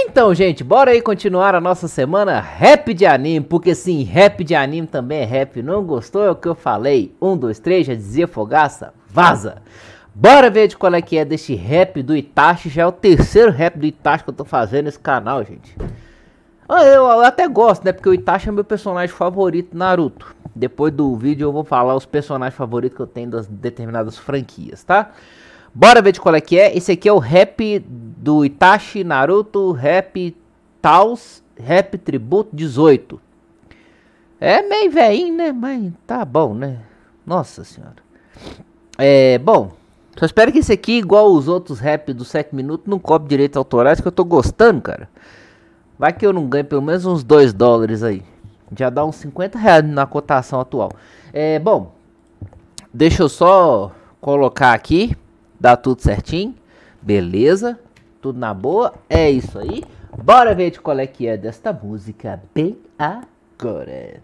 Então, gente, bora aí continuar a nossa semana rap de anime, porque sim, rap de anime também é rap. Não gostou? É o que eu falei. 1, 2, 3, já dizia Fogaça, vaza. Bora ver de qual é que é deste rap do Itachi. Já é o terceiro rap do Itachi que eu tô fazendo nesse canal, gente. Eu até gosto, né? Porque o Itachi é meu personagem favorito Naruto. Depois do vídeo eu vou falar os personagens favoritos que eu tenho das determinadas franquias, tá? Bora ver de qual é que é. Esse aqui é o rap do Itachi, Naruto, rap Taos, rap tributo 18. É meio veinho, né? Mas tá bom, né? Nossa senhora. Bom, só espero que esse aqui, igual os outros rap dos 7 minutos, não cobre direitos autorais, que eu tô gostando, cara. Vai que eu não ganho pelo menos uns 2 dólares aí. Já dá uns 50 reais na cotação atual. Bom, deixa eu só colocar aqui. Dá tudo certinho. Beleza. Tudo na boa. É isso aí. Bora ver de qual é que é desta música bem agora.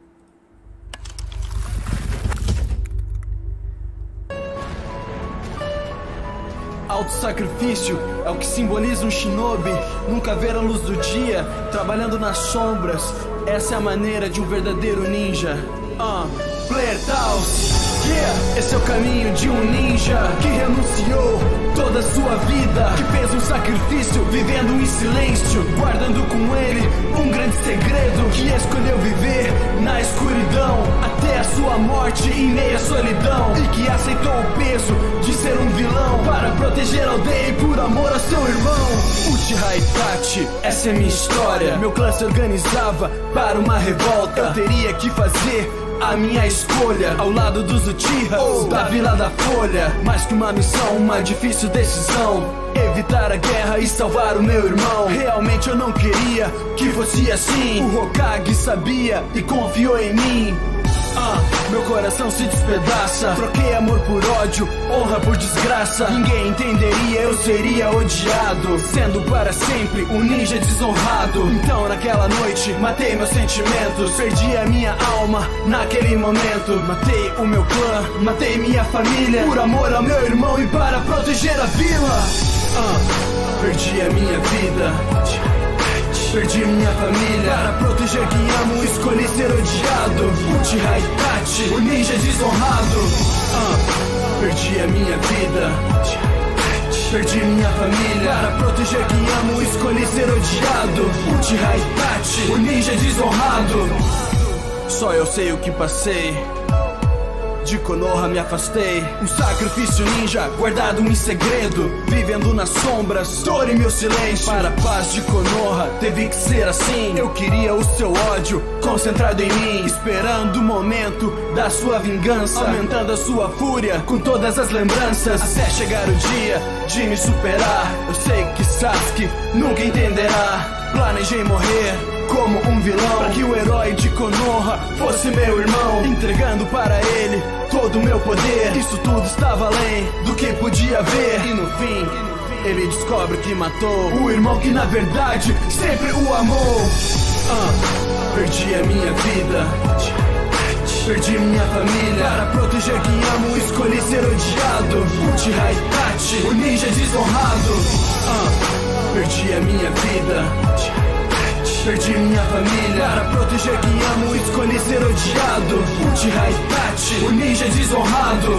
Autossacrifício é o que simboliza um shinobi. Nunca ver a luz do dia, trabalhando nas sombras. Essa é a maneira de um verdadeiro ninja. Player Taos. Esse é o caminho de um ninja que renunciou toda a sua vida, que fez um sacrifício, vivendo em silêncio, guardando com ele um grande segredo, que escolheu viver na escuridão até a sua morte em meia solidão, e que aceitou o peso de ser um vilão para proteger a aldeia e por amor a seu irmão. Uchiha Itachi, essa é minha história. Meu clã se organizava para uma revolta. Eu teria que fazer a minha escolha ao lado dos Uchihas da Vila da Folha. Mais que uma missão, uma difícil decisão: evitar a guerra e salvar o meu irmão. Realmente eu não queria que fosse assim. O Hokage sabia e confiou em mim. Meu coração se despedaça. Troquei amor por ódio, honra por desgraça. Ninguém entenderia, eu seria odiado, sendo para sempre um ninja desonrado. Então naquela noite matei meus sentimentos, perdi a minha alma naquele momento. Matei o meu clã, matei minha família, por amor ao meu irmão e para proteger a vila. Perdi a minha vida, perdi minha família, para proteger quem amo, escolhi ser odiado. Uchiha Itachi, o ninja desonrado. Perdi a minha vida, perdi minha família, para proteger quem amo, escolhi ser odiado. Uchiha Itachi, o ninja desonrado. Só eu sei o que passei. De Konoha me afastei, um sacrifício ninja guardado em segredo, vivendo nas sombras, dor em meu silêncio. Para a paz de Konoha teve que ser assim. Eu queria o seu ódio concentrado em mim, esperando o momento da sua vingança, aumentando a sua fúria com todas as lembranças, até chegar o dia de me superar. Eu sei que Sasuke nunca entenderá. Planejei morrer como um vilão, para que o herói de Konoha fosse meu irmão, entregando para ele todo o meu poder. Isso tudo estava além do que podia ver, e no fim ele descobre que matou o irmão que na verdade sempre o amou. Perdi a minha vida, perdi minha família, para proteger quem amo, escolhi ser odiado. Uchiha Itachi, o ninja desonrado. Perdi a minha vida, perdi minha família, para proteger quem amo, escolhi ser odiado. Uchiha Itachi, o ninja desonrado.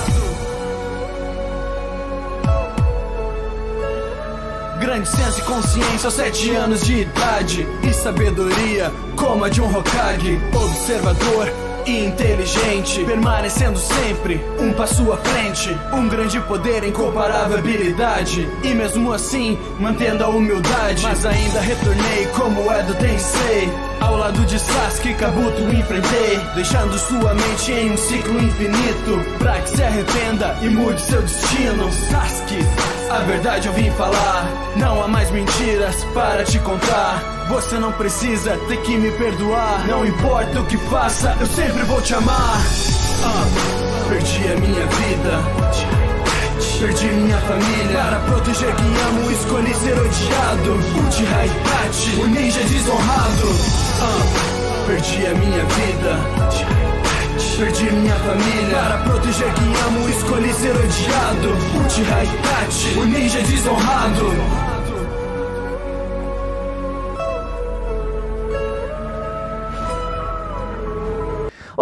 Grande senso e consciência aos 7 anos de idade, e sabedoria como a de um Hokage, observador e inteligente, permanecendo sempre um passo à frente, um grande poder, incomparável habilidade, e mesmo assim mantendo a humildade. Mas ainda retornei como Edo Tensei, ao lado de Sasuke, Kabuto enfrentei, deixando sua mente em um ciclo infinito, pra que se arrependa e mude seu destino. Sasuke, a verdade eu vim falar, não há mais mentiras para te contar. Você não precisa ter que me perdoar, não importa o que faça, eu sempre vou te amar. Perdi a minha vida, perdi minha família, para proteger quem amo, escolhi ser odiado. Uchiha Itachi, o ninja desonrado. Perdi a minha vida, perdi minha família, para proteger quem amo, escolhi ser odiado. Uchiha Itachi, o ninja desonrado.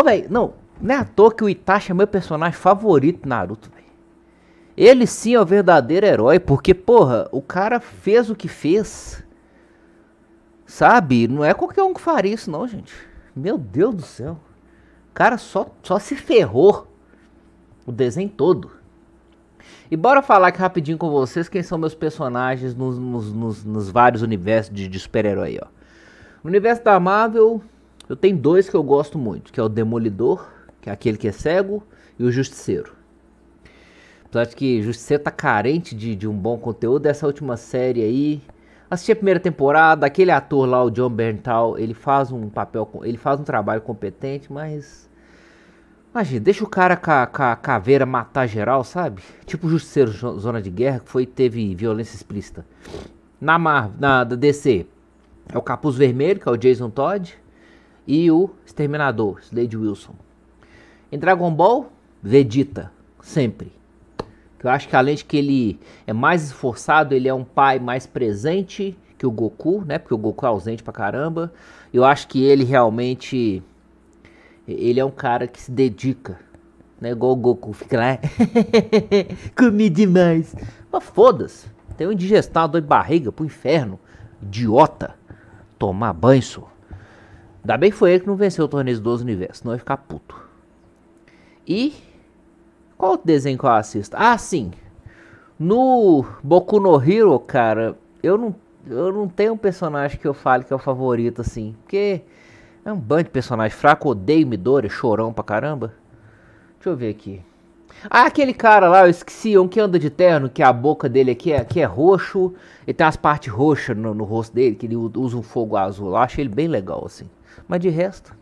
velho, não é à toa que o Itachi é meu personagem favorito do Naruto, velho. Ele sim é o verdadeiro herói, porque, porra, o cara fez o que fez, sabe? Não é qualquer um que faria isso não, gente. Meu Deus do céu. O cara só se ferrou o desenho todo. E bora falar aqui rapidinho com vocês quem são meus personagens nos vários universos de super-herói, ó. No universo da Marvel, eu tenho dois que eu gosto muito, que é o Demolidor, que é aquele que é cego, e o Justiceiro. Apesar de que o Justiceiro tá carente de um bom conteúdo, dessa última série aí. Assisti a primeira temporada, aquele ator lá, o John Bernthal, ele faz um trabalho competente, mas... Imagina, deixa o cara com a caveira matar geral, sabe? Tipo o Justiceiro Zona de Guerra, que teve violência explícita. Na DC, é o Capuz Vermelho, que é o Jason Todd, e o Exterminador, Slade Wilson. Em Dragon Ball, Vegeta, sempre. Eu acho que além de que ele é mais esforçado, ele é um pai mais presente que o Goku, né? Porque o Goku é ausente pra caramba. Eu acho que ele realmente... Ele é um cara que se dedica, né? Igual o Goku fica lá... Comi demais. Mas foda-se. Tem um indigestão, dor de barriga pro inferno. Idiota. Tomar banho, só. Ainda bem que foi ele que não venceu o torneio dos universos. Senão eu ia ficar puto. E... Qual outro desenho que eu assisto? Ah, sim. No Boku no Hero, cara, eu não tenho um personagem que eu fale que é o favorito, assim. Porque é um bando de personagem fraco, odeio Midori, chorão pra caramba. Deixa eu ver aqui. Ah, aquele cara lá, eu esqueci, um que anda de terno, que a boca dele aqui é roxo. E tem as partes roxas no rosto dele, que ele usa um fogo azul. Eu acho ele bem legal, assim. Mas de resto...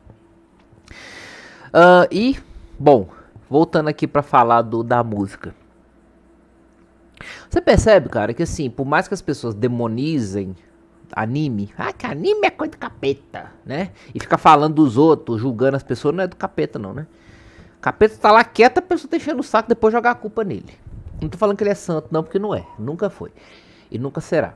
bom... Voltando aqui pra falar da música. Você percebe, cara, que assim, por mais que as pessoas demonizem anime, que anime é coisa do capeta, né? E fica falando dos outros, julgando as pessoas, não é do capeta não, né? O capeta tá lá quieto, a pessoa tá enchendo o saco, depois jogar a culpa nele. Não tô falando que ele é santo não, porque não é. Nunca foi. E nunca será.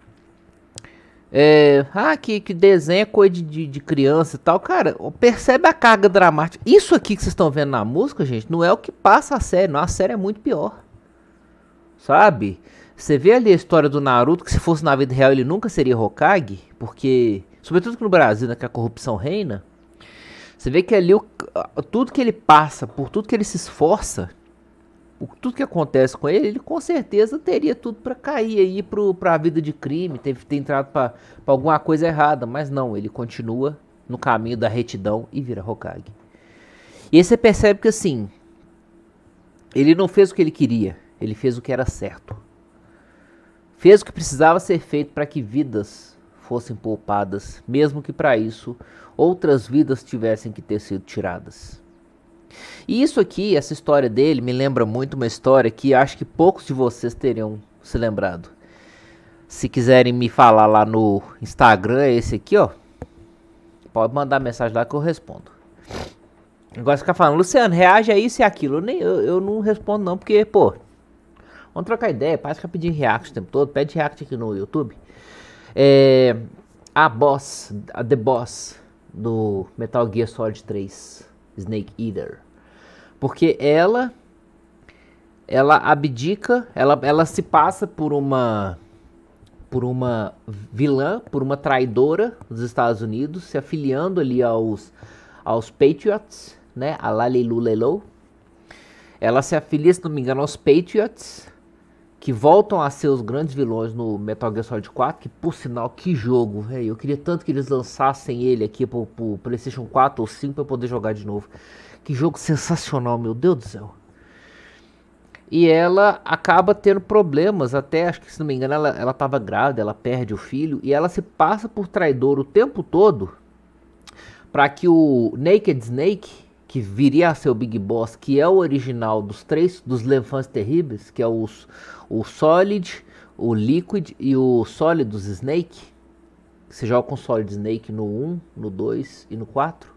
Que desenho é coisa de criança e tal. Cara, percebe a carga dramática. Isso aqui que vocês estão vendo na música, gente, não é o que passa a série. Não, a série é muito pior. Sabe? Você vê ali a história do Naruto, que se fosse na vida real ele nunca seria Hokage. Porque, sobretudo que no Brasil, né, que a corrupção reina. Você vê que ali tudo que ele passa, por tudo que ele se esforça, por tudo que acontece com ele, ele com certeza teria tudo pra cair aí pra vida de crime, ter entrado pra alguma coisa errada, mas não, ele continua no caminho da retidão e vira Hokage. E aí você percebe que assim, ele não fez o que ele queria, ele fez o que era certo. Fez o que precisava ser feito para que vidas fossem poupadas, mesmo que para isso outras vidas tivessem que ter sido tiradas. E isso aqui, essa história dele, me lembra muito uma história que acho que poucos de vocês teriam se lembrado. Se quiserem me falar lá no Instagram, é esse aqui, ó. Pode mandar mensagem lá que eu respondo. Agora ficar falando, Luciano, reage a isso e aquilo. Eu não respondo não, porque, pô, vamos trocar ideia, para ficar pedindo react o tempo todo. Pede react aqui no YouTube. A The Boss do Metal Gear Solid 3. Snake Eater, porque ela abdica, ela se passa por uma vilã, por uma traidora dos Estados Unidos, se afiliando ali aos Patriots, né, a Lalilulelo. Ela se afilia, se não me engano, aos Patriots, que voltam a ser os grandes vilões no Metal Gear Solid 4, que por sinal, que jogo, velho. Eu queria tanto que eles lançassem ele aqui pro PlayStation 4 ou 5 pra eu poder jogar de novo. Que jogo sensacional, meu Deus do céu. E ela acaba tendo problemas, até, acho que se não me engano, ela tava grávida, ela perde o filho, e ela se passa por traidor o tempo todo, pra que o Naked Snake, que viria a ser o Big Boss, que é o original dos L'Enfants Terribles, que é o Solid, o Liquid e o Solidus Snake. Você joga com o Solid Snake no 1, no 2 e no 4.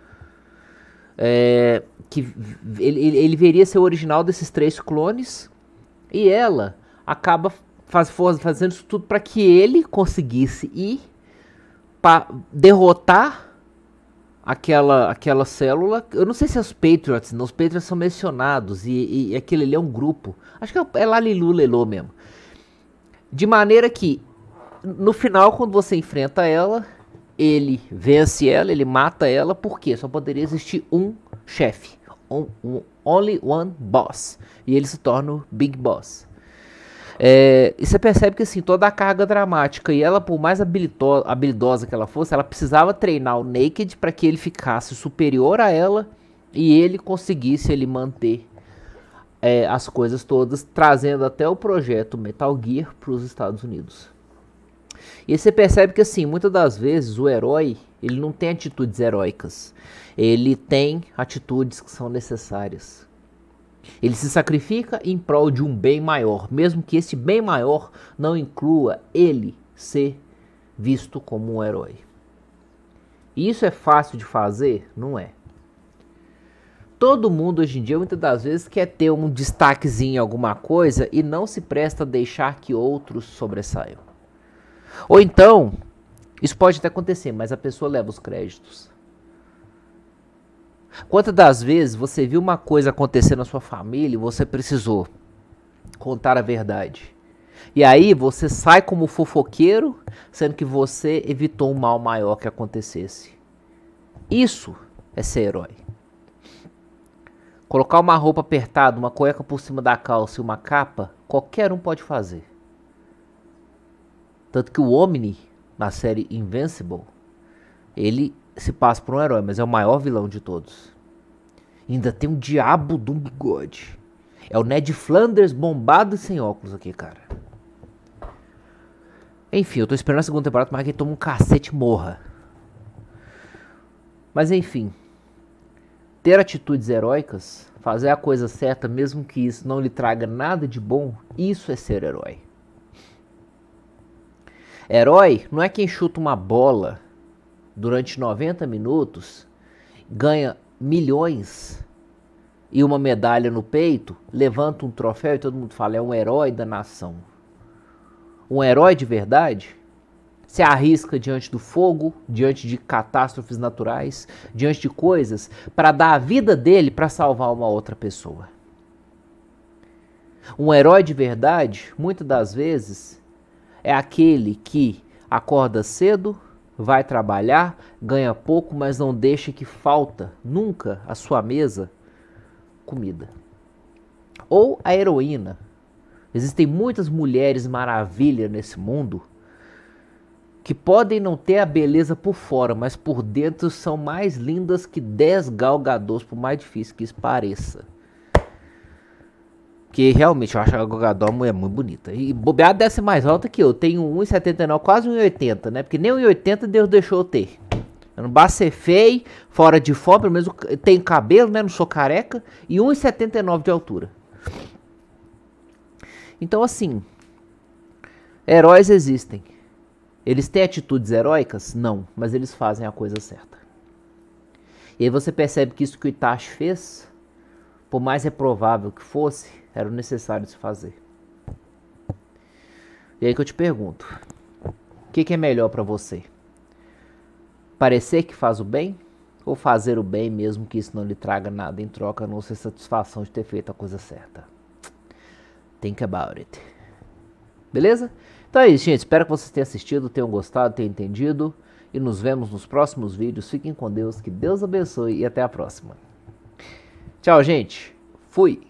Que ele viria a ser o original desses 3 clones. E ela acaba fazendo isso tudo para que ele conseguisse ir para derrotar aquela célula. Eu não sei se é os Patriots, não, os Patriots são mencionados e aquele ali é um grupo. Acho que é Lalilu Lelô mesmo. De maneira que no final, quando você enfrenta ela, ele vence ela, ele mata ela, porque só poderia existir um chefe, only one boss, e ele se torna o Big Boss. E você percebe que assim, toda a carga dramática, e ela, por mais habilidosa que ela fosse, ela precisava treinar o Naked para que ele ficasse superior a ela e ele conseguisse manter as coisas todas, trazendo até o projeto Metal Gear para os Estados Unidos. E você percebe que assim, muitas das vezes o herói, ele não tem atitudes heróicas, ele tem atitudes que são necessárias. Ele se sacrifica em prol de um bem maior, mesmo que esse bem maior não inclua ele ser visto como um herói. E isso é fácil de fazer? Não é. Todo mundo hoje em dia, muitas das vezes, quer ter um destaquezinho em alguma coisa e não se presta a deixar que outros sobressaiam. Ou então, isso pode até acontecer, mas a pessoa leva os créditos. Quantas das vezes você viu uma coisa acontecer na sua família e você precisou contar a verdade? E aí você sai como fofoqueiro, sendo que você evitou um mal maior que acontecesse. Isso é ser herói. Colocar uma roupa apertada, uma cueca por cima da calça e uma capa, qualquer um pode fazer. Tanto que o Omni, na série Invincible, ele se passa por um herói, mas é o maior vilão de todos. Ainda tem um diabo de um bigode. É o Ned Flanders bombado e sem óculos aqui, cara. Enfim, eu tô esperando a segunda temporada, mas que ele toma um cacete e morra. Mas enfim, ter atitudes heróicas, fazer a coisa certa, mesmo que isso não lhe traga nada de bom, isso é ser herói. Herói não é quem chuta uma bola durante 90 minutos, ganha milhões e uma medalha no peito, levanta um troféu e todo mundo fala, é um herói da nação. Um herói de verdade se arrisca diante do fogo, diante de catástrofes naturais, diante de coisas, para dar a vida dele para salvar uma outra pessoa. Um herói de verdade, muitas das vezes, é aquele que acorda cedo, vai trabalhar, ganha pouco, mas não deixa que falta nunca à sua mesa comida. Ou a heroína. Existem muitas mulheres maravilha nesse mundo que podem não ter a beleza por fora, mas por dentro são mais lindas que 10 Gal Gadot, por mais difícil que isso pareça. Que realmente eu acho a Gal Gadot uma mulher muito bonita. E bobeada deve ser mais alta que eu. Tenho 1,79, quase 1,80, né? Porque nem 1,80 Deus deixou eu ter. Eu não basta ser feio, fora de forma, pelo menos eu tenho cabelo, né? Não sou careca. E 1,79 de altura. Então assim, heróis existem. Eles têm atitudes heróicas? Não, mas eles fazem a coisa certa. E aí você percebe que isso que o Itachi fez, por mais reprovável que fosse, era o necessário de se fazer. E aí que eu te pergunto, o que é melhor pra você? Parecer que faz o bem? Ou fazer o bem mesmo que isso não lhe traga nada em troca, a não ser satisfação de ter feito a coisa certa? Think about it. Beleza? Então é isso, gente. Espero que vocês tenham assistido, tenham gostado, tenham entendido. E nos vemos nos próximos vídeos. Fiquem com Deus, que Deus abençoe e até a próxima. Tchau, gente. Fui.